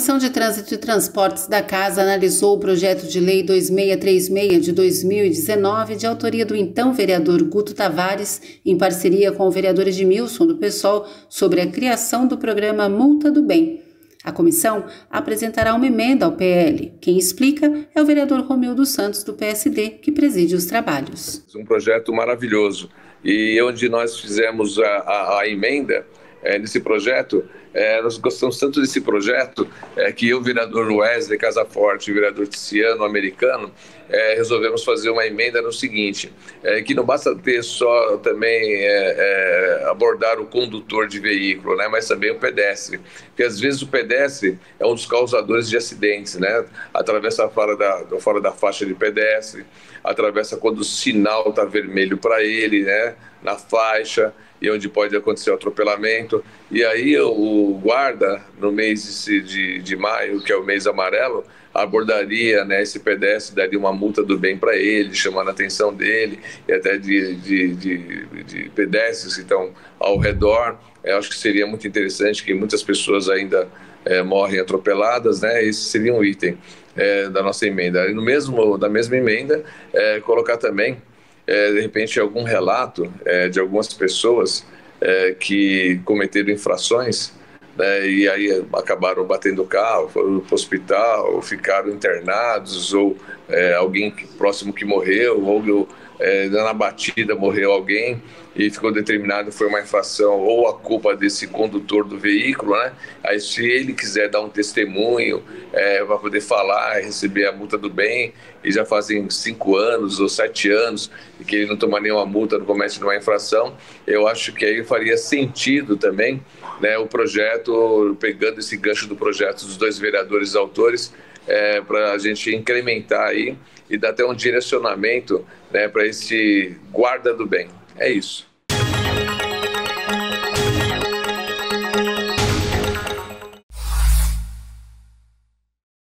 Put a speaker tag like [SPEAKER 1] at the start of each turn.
[SPEAKER 1] Comissão de Trânsito e Transportes da Casa analisou o projeto de lei 2636 de 2019, de autoria do então vereador Guto Tavares, em parceria com o vereador Edmilson do PSOL, sobre a criação do programa Multa do Bem. A comissão apresentará uma emenda ao PL. Quem explica é o vereador Romildo Santos, do PSD, que preside os trabalhos.
[SPEAKER 2] Um projeto maravilhoso. E onde nós fizemos a emenda nesse projeto, nós gostamos tanto desse projeto que eu, vereador Wesley Casaforte e o vereador Tiziano Americano, resolvemos fazer uma emenda no seguinte, que não basta ter só também abordar o condutor de veículo, né, mas também o pedestre, porque às vezes o pedestre é um dos causadores de acidentes, né, atravessa fora da faixa de pedestre, atravessa quando o sinal está vermelho para ele, né, na faixa, e onde pode acontecer o atropelamento. E aí o guarda, no mês de maio, que é o mês amarelo, abordaria, né, esse pedestre, daria uma multa do bem para ele, chamando a atenção dele, e até de pedestres que estão ao redor. Eu acho que seria muito interessante, que muitas pessoas ainda morrem atropeladas, né? Esse seria um item da nossa emenda. E da mesma emenda, colocar também de repente algum relato de algumas pessoas que cometeram infrações, né, e aí acabaram batendo o carro, foram para o hospital, ficaram internados, ou alguém próximo que morreu, ou na batida morreu alguém e ficou determinado, foi uma infração ou a culpa desse condutor do veículo, né? Aí se ele quiser dar um testemunho para poder falar, receber a multa do bem, e já fazem 5 anos ou 7 anos e que ele não toma nenhuma multa, não comete nenhuma infração, eu acho que aí faria sentido também, né, o projeto, pegando esse gancho do projeto dos 2 vereadores autores, para a gente incrementar aí e dar até um direcionamento, né, para esse guarda do bem. É isso.